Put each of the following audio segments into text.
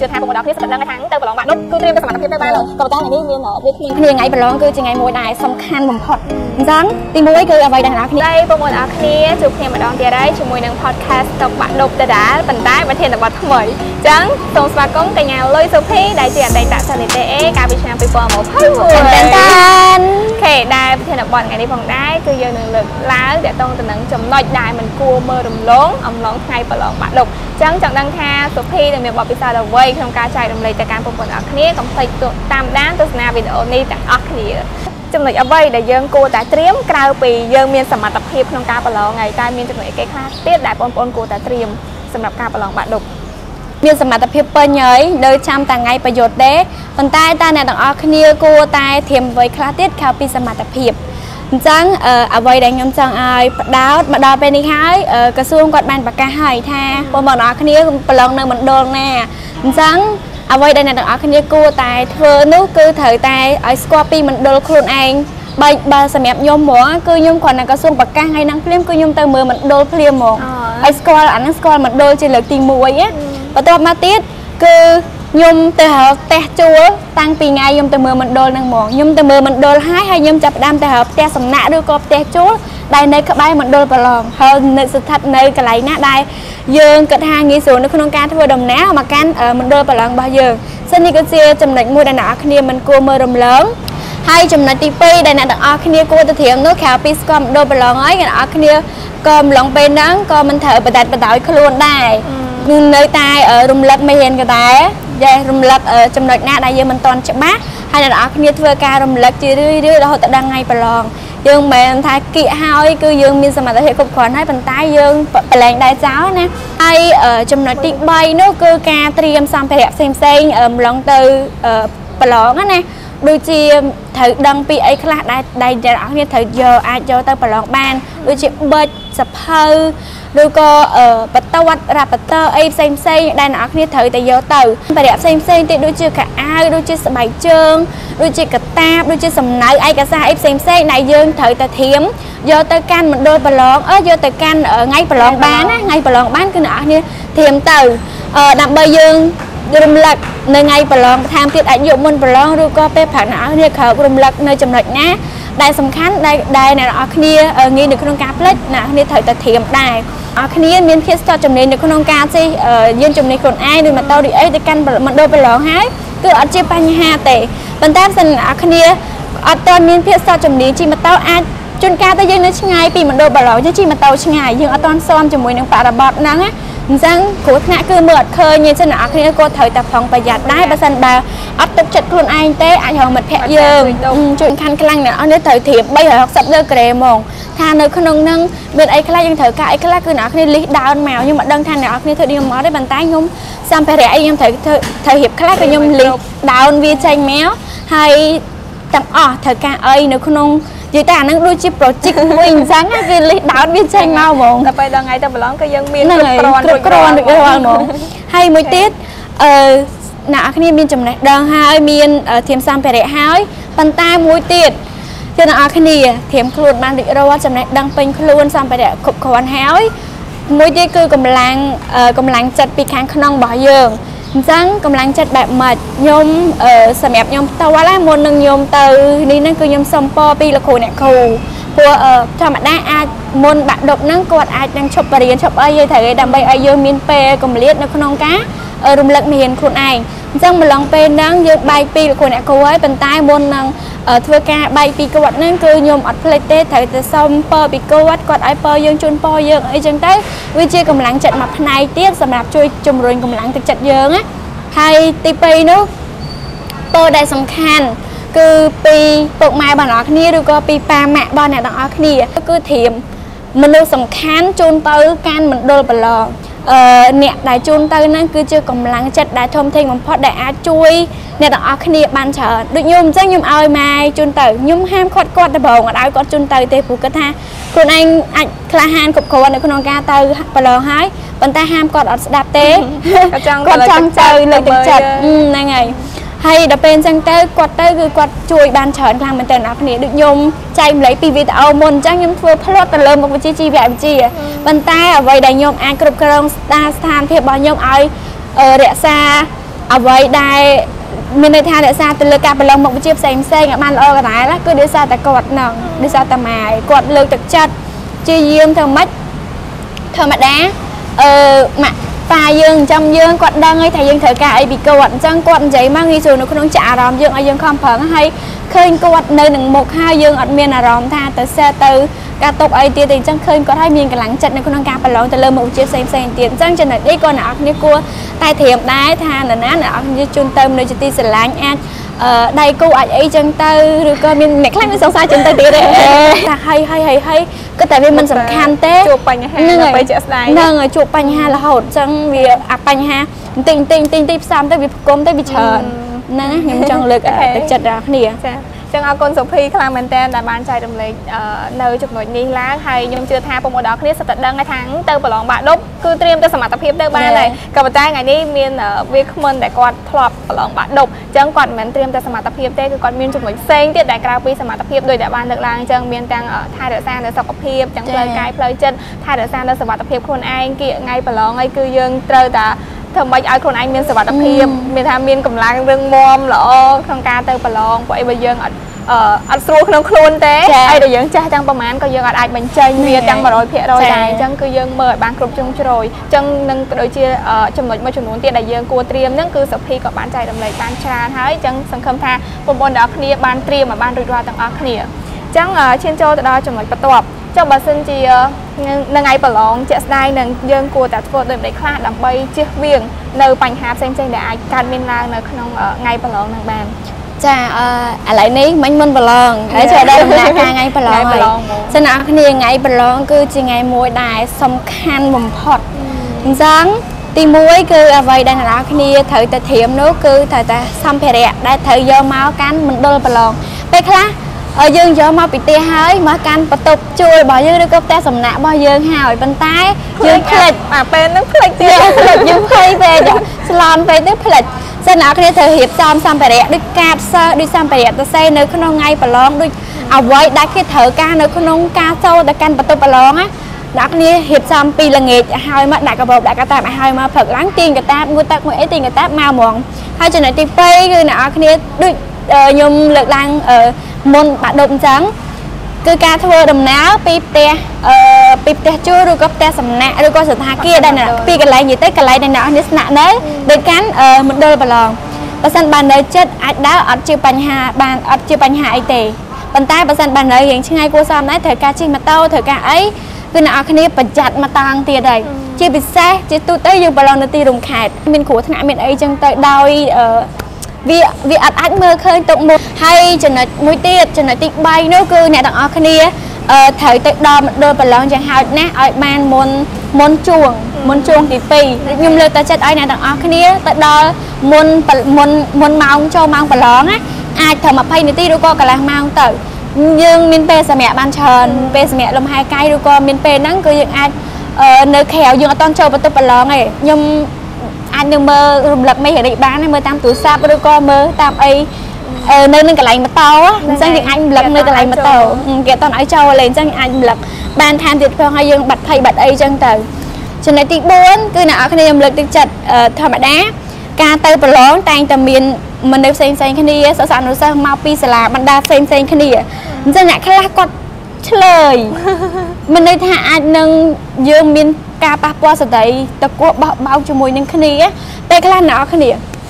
chưa tham một đó thiết đang tháng từ lỏng bạn lúc cứ thêm cái sản phẩm tiếp tới rồi cầu tay này đi viên ở biết thì ngày bờ lỏng cứ chỉ ngày mùa đài song khăn bầm phật rắn thì mùi cứ ở vậy đằng nào đây bộ môn ở kia chụp thêm ở đòn tia đấy chụp mùi nâng podcast tập bạn đục từ đá tận tái và thêm là bật mới trắng tổng số công cả nhà lôi Sophie đại diện đại tạ sản tế cả bị trang people một phát tan kể đài thêm là bọn ngày đi phòng đái cứ giờ năng lực lá để tông từ nắng chấm nói đài mình cua mơ đùm lốn ông lóng ngay và lỏng bạn đục trắng chẳng đăng tha Sophie từ miệng bỏ pizza đầu vây trong ca chạy đùm lấy tạiการbộ môn ở kia còn phải tụi tam đán tụi na video này tại ở kiaចំណុចអ្វីដែលយើងគួរតែត្រៀមក្រៅពីយើងមានសមត្ថភាពក្នុងការប្រឡងថ្ងៃតែមានចំណុចអីខ្លះទៀតដែលបងប្អូនគួរតែត្រៀមសម្រាប់ការប្រឡងបាក់ឌុបមានសមត្ថភាពពេញហើយនៅចាំតែថ្ងៃប្រយុទ្ធទេប៉ុន្តែតើអ្នកទាំងអស់គ្នាគួរតែត្រៀមអ្វីខ្លះទៀតក្រៅពីសមត្ថភាពអញ្ចឹងអ្វីដែលខ្ញុំចង់ឲ្យបដោតមកដល់ពេលនេះហើយក្រសួងគាត់បានប្រកាសហើយថាបងប្អូនទាំងអស់គ្នាប្រឡងនៅមណ្ឌលណាអញ្ចឹងអ្វីដែលអ្នកទាំងអស់គ្នាគួរតែធ្វើនោះគឺត្រូវតែឲ្យស្គាល់ពីមណ្ឌលខ្លួនឯងបើសម្រាប់ខ្ញុំហ្មងគឺខ្ញុំគ្រាន់តែក្រសួងប្រកាសថ្ងៃហ្នឹងភ្លាមគឺខ្ញុំទៅមើលមណ្ឌលភ្លាមហ្មងឲ្យស្គាល់អាហ្នឹងស្គាល់មណ្ឌលជាលើកទី1ណាបន្ទាប់មកទៀតគឺខ្ញុំទៅរកផ្ទះជួលតាំងពីថ្ងៃខ្ញុំទៅមើលមណ្ឌលហ្នឹងហ្មងខ្ញុំទៅមើលមណ្ឌលហើយខ្ញុំចាប់ផ្ដើមទៅរកផ្ទះសំណាក់ឬក៏ផ្ទះជួលដែលនៅក្បែរមណ្ឌលប្រឡងហើយនៅស្ថិតនៅកន្លែងណាដែលយើងគិតថាងាយស្រួលនៅក្នុងការធ្វើដំណើរមកកាន់មណ្ឌលប្រឡងរបស់យើងសិននេះគឺជាចំណុចមួយដែលអ្នកនរគ្នាមិនគួរមើលរំលងហើយចំណុចទី2ដែលអ្នកទាំងអស់គ្នាគួរទៅត្រៀមនោះក្រៅពីស្គាល់មណ្ឌលប្រឡងហើយអ្នកនរគ្នាក៏ម្លងពេលហ្នឹងក៏មិនត្រូវបដាច់បដោយខ្លួនដែរនៅតែរំលឹកមេរៀនក៏ដែររំលឹកចំណុចណាដែលយើងមិនទាន់ច្បាស់ហើយអ្នកនរគ្នាធ្វើការរំលឹកជារឿយៗរហូតដល់ថ្ងៃប្រឡងយើងមិនមែនថាគៀកហើយគឺយើងមានសមត្ថភាពគ្រប់គ្រាន់ហើយប៉ុន្តែយើងប្រឡែងដែរចោលណាហើយចំណុចទី3នោះគឺការត្រៀមសម្ភារៈផ្សេងៗម្លងទៅប្រឡងណាដូចជាត្រូវដឹងពីអីខ្លះដែលអ្នកនរគ្នាត្រូវយកអាចយកទៅប្រឡងបានដូចជាប៊ិចសភៅឬក៏បតវត្តរ៉ាបតើអីផ្សេងដែលអ្នកនរគ្នាត្រូវតែយកទៅសម្ភារៈផ្សេងទៀតដូចជាខោអាវដូចជាស្បែកជើងដូចជាកាតាបដូចជាសំណៅឯកសារអីផ្សេងដែលយើងត្រូវតែត្រៀមយកទៅកាន់មណ្ឌលប្រឡងយកទៅកាន់ថ្ងៃប្រឡងបានណាថ្ងៃប្រឡងបានគឺអ្នកនរគ្នាត្រៀមទៅដើម្បីយើងរំលឹកនៅថ្ងៃប្រឡងបន្ថែមទៀតអាចយកមុនប្រឡងឬក៏ពេលប្រាក់អ្នកនរគ្នាក្រោករំលឹកនៅចំណុចណាដែលសំខាន់ដែលអ្នកនរគ្នាងាយនៅក្នុងការផ្លេចអ្នកគ្នាត្រូវតែត្រៀមដែរអ្នកគ្នាមានភាពស្ទាត់ជំនាញនៅក្នុងការជិះយានជំនិះខ្លួនឯងឬម៉ូតូឬអីទៅកាន់មណ្ឌលប្រឡងហើយគឺអត់ជាបញ្ហាទេប៉ុន្តែបើអ្នកគ្នាអត់ទាន់មានភាពស្ទាត់ជំនាញជិះម៉ូតូអាចជួនកាលទៅយើងនៅឆ្ងាយពីមណ្ឌលប្រឡងយើងជិះម៉ូតូឆ្ងាយយើងអត់ទាន់ស៊ាំជាមួយនឹងបរិបទហ្នឹងណាអញ្ចឹងគ្រោះថ្នាក់គឺមើលអត់ឃើញទេចឹងអ្នកគ្នាក៏ត្រូវតែប្រុងប្រយ័ត្នដែរបើសិនបើអត់ទុកចិត្តខ្លួនឯងទេអាចរកមិត្តភ័ក្តិយើងជួនខានខ្លាំងអ្នកនេះត្រូវត្រៀម360ដឺក្រេហ្មងថានៅក្នុងហ្នឹងមានអីខ្លះយើងត្រូវការអីខ្លះគឺអ្នកគ្នាលីសដោនមកខ្ញុំមិនដឹងថាអ្នកគ្នាធ្វើនេះមកទេប៉ុន្តែខ្ញុំសម្ភារៈអីខ្ញុំត្រូវរៀបខ្លះក៏ខ្ញុំលីសដោនវាចេញមកហើយទាំងអស់ត្រូវការអីនៅក្នុងនិយាយតែអានឹងដូចជា project មួយអញ្ចឹងគេលីសដោនវាចេញមកហ្មងដល់ពេលដល់ថ្ងៃទៅប្រឡងក៏យើងមានគ្រប់គ្រាន់រួចរាល់ហ្មងហើយមួយទៀតអ្នកគ្នាមានចំណេះដឹងហើយមានធៀមសម្ភារៈហើយប៉ុន្តែមួយទៀតគឺអ្នកគ្នាធៀមខ្លួនបានរួចរាល់ចំណេះដឹងពេញខ្លួនសម្ភារៈគ្រប់គ្រាន់ហើយមួយទៀតគឺកម្លាំងចិត្តពីខាងក្នុងរបស់យើងអញ្ចឹងកម្លាំងចិត្តបែបម៉េចខ្ញុំសម្រាប់ខ្ញុំផ្ទាល់មុននឹងខ្ញុំទៅនេះគឺខ្ញុំសុំពរពីលោកគ្រូអ្នកគ្រូព្រោះធម្មតាអាចមុនបាក់ឌុបហ្នឹងគាត់អាចនឹងឈប់បរៀនឈប់អីត្រូវដើម្បីឲ្យយើងមានពេលកម្លាតនៅក្នុងការរំលឹកមេរៀនខ្លួនឯងអញ្ចឹងម្លងពេលហ្នឹងយើងបែកពីលោកគ្រូអ្នកគ្រូហើយប៉ុន្តែមុននឹងធ្វើការបែកពីគាត់ហ្នឹងគឺខ្ញុំអត់ភ្លេចទេត្រូវតែសុំពរពីគាត់ឲ្យពរយើងជូនពរយើងអីចឹងទៅវាជាកម្លាំងចិត្តមួយផ្នែកទៀតសម្រាប់ជួយជំរុញកម្លាំងទឹកចិត្តយើងណាហើយទី2នោះពរដែលសំខាន់គឺពីពុកម៉ែបងប្អូនគ្នាឬក៏ពីប៉ាម៉ាក់បងអ្នកទាំងអស់គ្នាគឺត្រៀមមនុស្សសំខាន់ជូនទៅកាន់មណ្ឌលប្រឡងអ្នកដែលជូនទៅហ្នឹងគឺជាកម្លាំងចិត្តដែលធំធេងបំផុតដែលអាចជួយអ្នកទាំងអស់គ្នាបានច្រើនដូចខ្ញុំអញ្ចឹងខ្ញុំឲ្យម៉ែជូនទៅខ្ញុំហាមគាត់ដំបងអត់ឲ្យគាត់ជូនទៅទេព្រោះគាត់ថាខ្លួនឯងអាចក្លាហានគ្រប់គ្រាន់នៅក្នុងការទៅប្រឡងហើយប៉ុន្តែហាមគាត់អត់ស្ដាប់ទេគាត់ចង់ទៅលើកទឹកចិត្តហ្នឹងហើយហើយដល់ពេលអញ្ចឹងទៅគាត់ទៅគឺគាត់ជួយបានច្រើនខ្លាំងមែនទែនអ្នកគ្នាដូចខ្ញុំចែកម្លែកពីវីដេអូមុនអញ្ចឹងខ្ញុំធ្វើផ្លត់ទៅលើមុខវិជ្ជាជីវវិទ្យាប៉ុន្តែអ្វីដែលខ្ញុំអាចគ្រប់គ្រងស្ថានភាពរបស់ខ្ញុំឲ្យរក្សាអ្វីដែលមានន័យថាអ្នកសារទៅលើការប្រឡងមុខវិជ្ជាផ្សេងបានល្អកណ្ដាលគឺដោយសារតែគាត់នឹងដោយសារតែម៉ែគាត់លើកទឹកចិត្តជាយាមធ្វើម៉េចធម្មតាម៉ាក់ប៉ាយើងចាំយើងគាត់ដឹងហើយថាយើងត្រូវការអីពីគាត់អញ្ចឹងគាត់និយាយមកងាយស្រួលនៅក្នុងចាក់អារម្មណ៍យើងឲ្យយើងខំប្រឹងហើយឃើញគាត់នៅនឹងមុខហើយយើងអត់មានអារម្មណ៍ថាទៅសេះទៅការຕົកអីទៀតទេអញ្ចឹងឃើញគាត់ហើយមានកម្លាំងចិត្តនៅក្នុងការប្រឡងទៅលើមុខវិជ្ជាផ្សេងទៀតអញ្ចឹងចំណុចនេះក៏អ្នកនរគ្នាគួរតែត្រៀមដែរថានរណាអ្នកនរគ្នាជូនទៅមនុស្សជាទីស្រឡាញ់អាចដៃគូអាចអីចឹងទៅឬក៏មានអ្នកខ្លះមានសង្សារចឹងទៅទៀតទេថាហើយគឺតែវាមិនសំខាន់ទេជួបបញ្ហានៅពេលជាក់ស្ដែងហ្នឹងហើយជួបបញ្ហារហូតអញ្ចឹងវាអាបញ្ហាបន្តិចផ្សំទៅវាផ្គុំទៅវាច្រើនហ្នឹងខ្ញុំចង់លើកទឹកចិត្តដល់គ្នាចាចឹងអរគុណសុភីខ្លាំងមែនតើដែលបានចែករំលែកនៅចំណុចនេះឡើងហើយខ្ញុំជឿថាពុកម៉ែដល់គ្នាសិតតែដឹងថាទៅប្រឡងបាក់ឌុបគឺត្រៀមទៅសមត្ថភាពទៅបានហើយក៏ប៉ុន្តែថ្ងៃនេះមានវាគ្មិនដែលគាត់ធ្លាប់ប្រឡងបាក់ឌុបចឹងគាត់មិនមែនត្រៀមតែសមត្ថភាពទេគឺគាត់មានចំណុចផ្សេងទៀតដែលក្រៅពីសមត្ថភាពដោយដែលបានលើកឡើងចឹងមានទាំងថែរក្សានៅសុខភាពទាំងផ្លូវកាយផ្លូវចិត្តថែរក្សានៅសុខភាពខ្លួនឯងគៀកថ្ងៃប្រឡងហើយគឺយើងត្រូវតែធ្វើម៉េចឲ្យខ្លួនឯងមានសុខភាពមានថាមានកម្លាំងរឹងមាំល្អក្នុងការទៅប្រឡងព្រោះអីបើយើងអត់ស្រួលក្នុងខ្លួនទេហើយតែយើងចាស់ទាំងប្រហែលក៏យើងអាចបញ្ចេញវាទាំង 100% ដែរអញ្ចឹងគឺយើងមើលឲ្យបានគ្រប់ជ្រុងជ្រោយអញ្ចឹងនឹងដូចជាចំណុចមួយចំនួនទៀតដែលយើងគួរត្រៀមហ្នឹងគឺសុភីក៏បានចែករំលែកបានច្រើនហើយអញ្ចឹងសង្ឃឹមថាបងប្អូនទាំងអស់គ្នាបានត្រៀមឲ្យបានរួចរាល់ទាំងអស់គ្នាអញ្ចឹងឈានចូលទៅដល់ចំណុចបន្ទាប់ចុះបើសិនជានៅថ្ងៃប្រឡងជាក់ស្ដែងនឹងយើងគួរតែធ្វើដូចម្តេចខ្លះដើម្បីជៀសវាងនៅបញ្ហាផ្សេងៗដែលអាចកើតមានឡើងនៅក្នុងថ្ងៃប្រឡងនឹងបានចាឥឡូវនេះមិញមុនប្រឡងហើយចូលដល់ដំណើរការថ្ងៃប្រឡងហើយសិនអ្នកគ្នាថ្ងៃប្រឡងគឺជាថ្ងៃមួយដែលសំខាន់បំផុតអញ្ចឹងទី1គឺអ្វីដែលអ្នកគ្នាត្រូវតែត្រៀមនោះគឺត្រូវតែសម្ភារៈដែលត្រូវយកមកកាន់មណ្ឌលប្រឡងពេលខ្លះយើងយកមកពីផ្ទះហើយមកកាន់បន្ទប់ជួលរបស់យើងឬក៏ផ្ទះសំណាក់របស់យើងហើយប៉ុន្តែយើងភ្លេចពេលហ្នឹងភ្លេចទៀតយើងភ័យពេកស្លន់ពេកទៅភ្លេចសិនអ្នកគ្នាត្រូវរៀបចំសម្ភារៈដូចកាតសើដូចសម្ភារៈទៅសេនៅក្នុងថ្ងៃប្រឡងដូចអ្វីដែលគេត្រូវការនៅក្នុងការចូលទៅកាន់បន្ទប់ប្រឡងណាអ្នកគ្នារៀបចំពីល្ងាចហើយមកដាក់កាបូបដាក់កាតាបឲ្យហើយមកព្រឹកឡើងទាញកាតាបងូតទឹកមួយអីទាញកាតាបមកហ្មងហើយចំណុចទី2គឺអ្នកគ្នាដូចខ្ញុំលើកឡើងមុនបាក់ឌុបអញ្ចឹងគឺការធ្វើដំណើរពីផ្ទះជួលឬក៏ផ្ទះសំណាក់ឬក៏សន្តាគារដែលពីកន្លែងនិយាយទៅកន្លែងដែលអ្នកនេះស្នាក់នៅដូចកាន់មណ្ឌលប្រឡងបើសិនបាននៅចិត្តអាចដើរអត់ជាបញ្ហាអីទេប៉ុន្តែបើសិនបាននៅរៀងឆ្ងាយគួរសមដែរត្រូវការជិះម៉ូតូត្រូវការអីគឺអ្នកគ្នាប្រយ័ត្នមកតាំងទៀតហើយជាពិសេសជាទូទៅយើងប្រឡងនៅទីរួមខេត្តមានគ្រោះថ្នាក់មានអីចឹងទៅដោយវាអត់អាចមើលឃើញទុកមុខហើយចំណុចមួយទៀតចំណុចទី3នោះគឺអ្នកទាំងអស់គ្នាត្រូវទៅដល់មណ្ឌលប្រឡងយ៉ាងហោចណាស់ឲ្យបានមុនជួងទី2ខ្ញុំលើកទៅចិត្តឲ្យអ្នកទាំងអស់គ្នាទៅដល់មុនម៉ោងចូលម៉ោងប្រឡងណាអាចត្រឹម20នាទីឬក៏កន្លះម៉ោងទៅយើងមានពេលសម្រាប់បានច្រើនពេលសម្រាប់លំហែកាយឬក៏មានពេលហ្នឹងគឺយើងអាចនៅក្រៅយើងអត់តន់ចូលបន្ទប់ប្រឡងទេខ្ញុំអាចនឹងមើលរំលឹកមេរៀនបានមើលតាមទូរស័ព្ទឬក៏មើលតាមអីនៅនឹងកន្លែងម៉ូតូអញ្ចឹងយើងអាចរំលឹកនៅកន្លែងម៉ូតូគេអត់តន់ឲ្យចូលលេងអញ្ចឹងអាចរំលឹកបានថែមទៀតផងឲ្យយើងបាត់ភ័យបាត់អីអញ្ចឹងទៅចំណុចទី4គឺអ្នកនរគ្នាខ្ញុំលើកទឹកចិត្តធម្មតាការទៅប្រឡងតែងតែមានមនុស្សផ្សេងគ្នាសិស្សានុសិស្សមកពីសាលាបណ្ដាផ្សេងគ្នាអញ្ចឹងអ្នកខ្លះគាត់ឆ្លើយមិនន័យថាអាចនឹងយើងមានការប៉ះពាល់ស្ដីតកួបោះបោកជាមួយនឹងគ្នាពេលខ្លះអ្នកគ្នា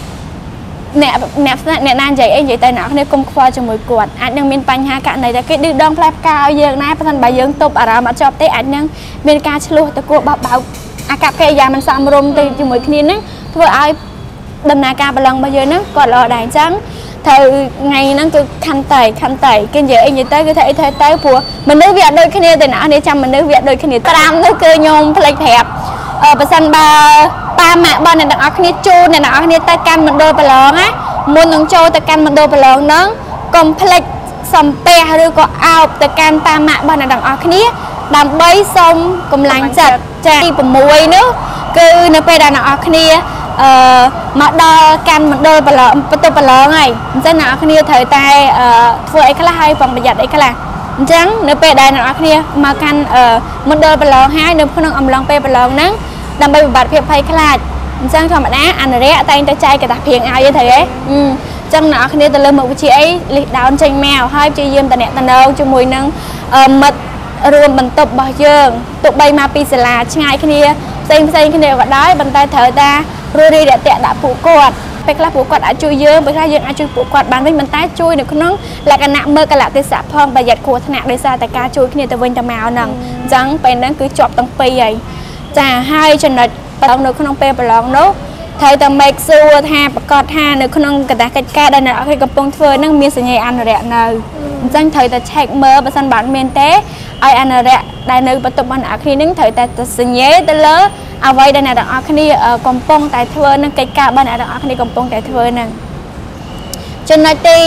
អ្នកណានិយាយអីនិយាយទៅអ្នកគ្នាគុំខ្វល់ជាមួយគាត់អាចនឹងមានបញ្ហាករណីតែគេឌឺដងផ្លែផ្កាឲ្យយើងណាប៉ុន្តែបើយើងទប់អារម្មណ៍អត់ជាប់ទេអាចនឹងមានការឆ្លោះតកួបោះបោកអាកប្បកិរិយាមិនសមរម្យទៅជាមួយគ្នាហ្នឹងធ្វើឲ្យដំណើរការប្រឡងរបស់យើងហ្នឹងគាត់ល្អដែរអញ្ចឹងត្រូវថ្ងៃហ្នឹងគឺខន្តីគេនិយាយអីនិយាយទៅគឺថាអីទៅព្រោះមនុស្សវាអត់ដូចគ្នាទេអ្នកនេះចាំមនុស្សវាអត់ដូចគ្នាតាមនោះគឺខ្ញុំផ្លេចប្រាប់បើសិនបើប៉ាម៉ាក់បងអ្នកទាំងអស់គ្នាជូនអ្នកទាំងអស់គ្នាទៅកាន់មណ្ឌលប្រឡងណាមុននឹងចូលទៅកាន់មណ្ឌលប្រឡងហ្នឹងកុំភ្លេចសំពះឬក៏អោបទៅកាន់ប៉ាម៉ាក់បងអ្នកទាំងអស់គ្នាដើម្បីសុំកម្លាំងចិត្តចាទី6នោះគឺនៅពេលដែលអ្នកទាំងអស់គ្នាមកដល់កាន់មណ្ឌលប្រឡងបន្ទប់ប្រឡងហើយអញ្ចឹងអ្នកនរគ្នាត្រូវតែធ្វើអីខ្លះហើយប្រុងប្រយ័ត្នអីខ្លះអញ្ចឹងនៅពេលដែលអ្នកនរគ្នាមកកាន់មណ្ឌលប្រឡងហើយនៅក្នុងអំឡុងពេលប្រឡងហ្នឹងដើម្បីបំបត្តិភាពភ័យខ្លាចចឹងធម្មតាអនុរៈតែងតែចែកកតាព្រៀងឲ្យទេហ៎ចឹងអ្នកគ្នាទៅលើមុខវិជ្ជាអីលិះដោនចេញមកហើយព្យាយាមតំណែងជាមួយនឹងមិត្តរួមបន្ទប់របស់យើងទោះបីមកពីសាលាឆ្ងាយគ្នាផ្សេងគ្នាក៏ដោយប៉ុន្តែត្រូវតារួចរាយរាក់ទាក់ដាក់ពួកគាត់ពេលខ្លះពួកគាត់អាចជួយយើងពេលខ្លះយើងអាចជួយពួកគាត់បានវិញប៉ុន្តែជួយនៅក្នុងលក្ខណៈមើលកលៈទេសៈផងប្រយ័ត្នគ្រោះថ្នាក់ដោយសារតែការជួយគ្នាទៅវិញទៅមកហ្នឹងអញ្ចឹងពេលហ្នឹងគឺជាប់ទាំងពីរហើយចាហើយចំណុចប្រឡងនៅក្នុងពេលប្រឡងនោះត្រូវតែ make sure ថាប្រកាសថានៅក្នុងកតាកិច្ចការដែលអ្នកនរកំពុងធ្វើហ្នឹងមានសញ្ញាអនុរៈនៅអញ្ចឹងត្រូវតែ check មើលបើសិនបើមានទេឲ្យអនុរៈដែលនៅបន្ទប់របស់អ្នកគ្នាហ្នឹងត្រូវតែសញ្ញាទៅលើអ្វីដែលអ្នកទាំងអស់គ្នាកំពុងតែធ្វើនឹងកិច្ចការរបស់អ្នកទាំងអស់គ្នាកំពុងតែធ្វើហ្នឹងចំណុចទី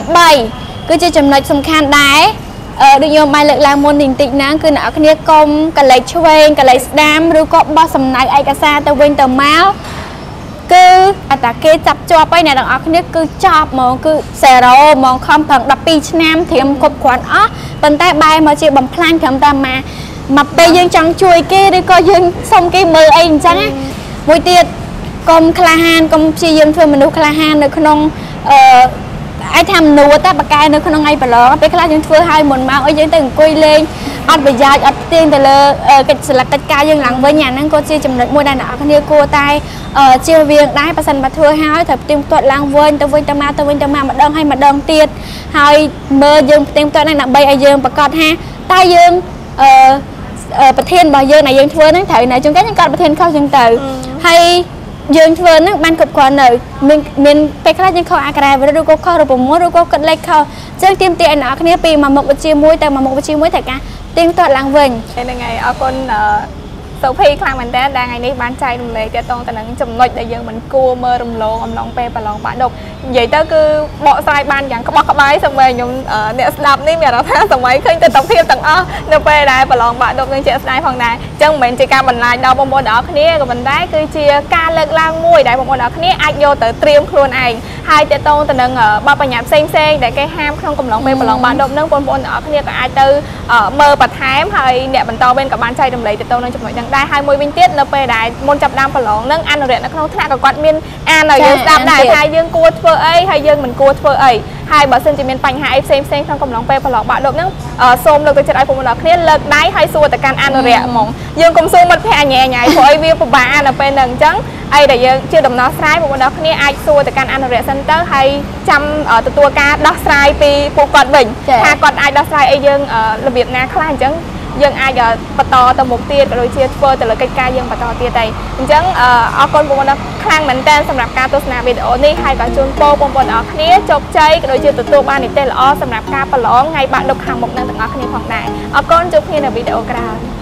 8គឺជាចំណុចសំខាន់ដែរដូចខ្ញុំបានលើកឡើងមុនបន្តិចហ្នឹងគឺអ្នកគ្នាកុំកលេចឆ្វេងកលេចស្ដាំឬក៏បោះសំណៅឯកសារទៅវិញទៅមកគឺតែគេចាប់ជាប់ហើយអ្នកទាំងអស់គ្នាគឺចប់ហ្មងគឺ0ហ្មងខំប្រឹង12ឆ្នាំត្រៀមគ្រប់គ្រាន់អស់ប៉ុន្តែបែរមកជាបំផ្លាញត្រឹមតែមកពេលយើងចង់ជួយគេឬក៏យើងសុំគេមើលអីអញ្ចឹងមួយទៀតកុំក្លាហានកុំព្យាយាមធ្វើមនុស្សក្លាហាននៅក្នុងអាចថាមនុស្សតែបកកែនៅក្នុងថ្ងៃប្រឡងពេលខ្លះយើងធ្វើឲ្យមុនមកអីយើងទៅអង្គុយលេងអត់ប្រយោជន៍អត់ទៀងទៅលើកិច្ចកិច្ចការយើងឡើងវិញអាហ្នឹងក៏ជាចំណុចមួយដែលអ្នកគ្នាគួរតែជៀសវាងដែរបើសិនបើធ្វើឲ្យត្រូវផ្ទៀងផ្ទាត់ឡើងវិញទៅវិញទៅមកម្ដងហើយម្ដងទៀតហើយមើលយើងផ្ទៀងផ្ទាត់ហ្នឹងដើម្បីឲ្យយើងប្រកាសថាតើយើងប្រធានរបស់យើងដែលយើងធ្វើហ្នឹងត្រូវនៅជួនកាលយើងក៏ប្រធានខុសចឹងទៅហើយយើងធ្វើហ្នឹងបានគ្រប់គ្រាន់នៅមានពេលខ្លះយើងខុសអាការៈឬក៏ខុសរូបមន្តឬក៏គិតលេខខុសចឹងទាមទារឲ្យអ្នកគ្នាពីមួយមុខវិជ្ជាមួយទៅមួយមុខវិជ្ជាមួយត្រូវការទៀងទាត់ឡើងវិញហ្នឹងហើយអរគុណសូភីខ្លាំងមែនតើដែលថ្ងៃនេះបានចែករំលែកទាក់ទងទៅនឹងចំណុចដែលយើងមិនគួរមើលរំលងអំឡុងពេលប្រឡងបាក់ឌុបនិយាយទៅគឺបកស្រាយបានយ៉ាងក្បោះក្បាយសូម្បីខ្ញុំអ្នកស្ដាប់នេះមានអារម្មណ៍ថាសម័យឃើញទស្សនវិជ្ជាទាំងអស់នៅពេលដែលប្រឡងបាក់ឌុបនឹងជាក់ស្ដែងផងដែរអញ្ចឹងមិនមែនជាការបន្លាចដល់បងប្អូនទាំងអស់គ្នាក៏ប៉ុន្តែគឺជាការលើកឡើងមួយដែលបងប្អូនទាំងអស់គ្នាអាចយកទៅត្រៀមខ្លួនឯងហើយទាក់ទងទៅនឹងបទបញ្ញត្តិផ្សេងដែលគេហាមក្នុងកំឡុងពេលប្រឡងបាក់ឌុបនឹងបងប្អូនទាំងអស់គ្នាក៏អាចទៅមើលបន្ថែមហើយអ្នកបន្តវេនក៏បានចែករំលែកទាក់ទងនឹងចំណុចហ្នឹងដែរហើយមួយវិញទៀតនៅពេលដែលមុនចាប់ដើមប្រឡងនឹងអនុរិយនៅក្នុងថ្នាក់ក៏គាត់មានអានឲ្យយើងស្ដាប់ដែរថាយើងគួរធ្វើអីហើយយើងមិនគួរធ្វើអីហើយបើសិនជាមានបញ្ហាអីផ្សេងក្នុងកំឡុងពេលប្រឡងបាក់ឌុបហ្នឹងសូមលើកទឹកចិត្តឲ្យបងប្អូនគ្នាលើកដៃហើយសួរទៅកាន់អនុរិយហ្មងយើងកុំសួរមិត្តភ័ក្តិអញញ៉ៃព្រោះអីវាពិបាកនៅពេលហ្នឹងអញ្ចឹងអីដែលយើងជាដំណោះស្រាយបងប្អូនគ្នាអាចសួរទៅកាន់អនុរិយសិនទៅហើយចាំទទួលការដោះស្រាយពីពួកគាត់វិញថាគាត់អាចដោះស្រាយអីយើងរបៀបណាខ្លះអញ្ចឹងយើងអាចបន្តទៅមុខទៀតក៏ដូចជាធ្វើទៅលើកិច្ចការយើងបន្តទៀតដែរអញ្ចឹងអរគុណបងប្អូនខ្លាំងមែនតើសម្រាប់ការទស្សនាវីដេអូនេះហើយក៏ជូនពរបងប្អូនទាំងអស់គ្នាជោគជ័យក៏ដូចជាទទួលបាននីតិល្អសម្រាប់ការប្រឡងថ្ងៃបាក់ឌុបខាងមុខនឹងទាំងអស់គ្នាផងដែរអរគុណជួបគ្នានៅវីដេអូក្រោយ